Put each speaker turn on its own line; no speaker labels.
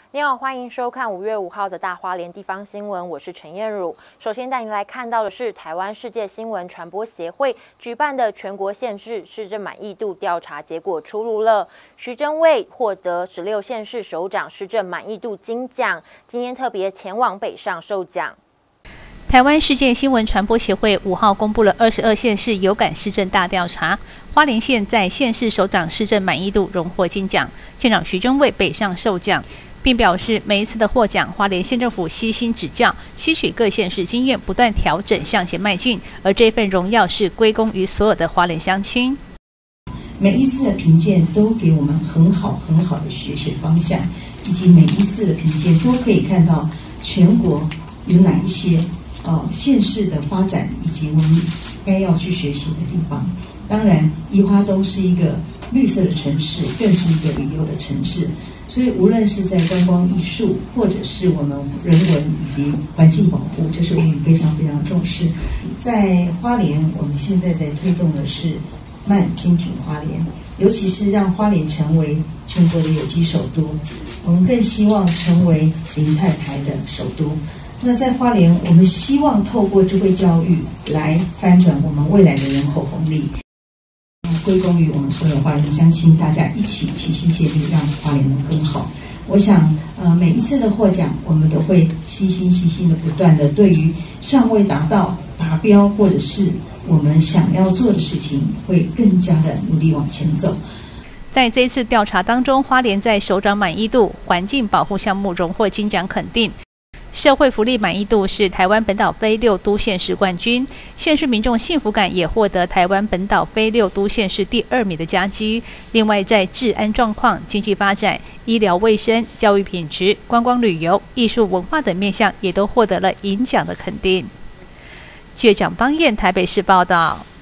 你好，欢迎收看5月5号的大花莲地方新闻，我是陈燕茹。首先带您来看到的是台湾世界新闻传播协会举办的全国县市市政满意度调查结果出炉了。徐榛蔚获得16县市首长市政满意度金奖，今天特别前往北上受奖。
台湾世界新闻传播协会5号公布了22县市有感市政大调查，花莲县在县市首长市政满意度荣获金奖，县长徐榛蔚北上受奖，并表示每一次的获奖，花莲县政府悉心指教，吸取各县市经验，不断调整向前迈进，而这份荣耀是归功于所有的花莲乡亲。
每一次的评鉴都给我们很好的学习方向，以及每一次的评鉴都可以看到全国有哪一些县市的发展，以及我们该要去学习的地方。当然，宜花东是一个绿色的城市，更是一个旅游的城市。所以，无论是在观光艺术，或者是我们人文以及环境保护，这是我们非常重视。在花莲，我们现在在推动的是慢精准花莲，尤其是让花莲成为全国的有机首都。我们更希望成为零碳排的首都。那在花莲，我们希望透过智慧教育来翻转我们未来的人口红利，归功于我们所有花莲乡亲，大家一起齐心协力，让花莲能更好。我想，每一次的获奖，我们都会细心的不断的，对于尚未达标，或者是我们想要做的事情，会更加的努力往前走。
在这一次调查当中，花莲在首长满意度、环境保护项目荣获金奖肯定。社会福利满意度是台湾本岛非6都县市冠军，县市民众幸福感也获得台湾本岛非6都县市第2名的佳绩。另外，在治安状况、经济发展、医疗卫生、教育品质、观光旅游、艺术文化等面向，也都获得了银奖的肯定。记者蒋邦彦台北市报道。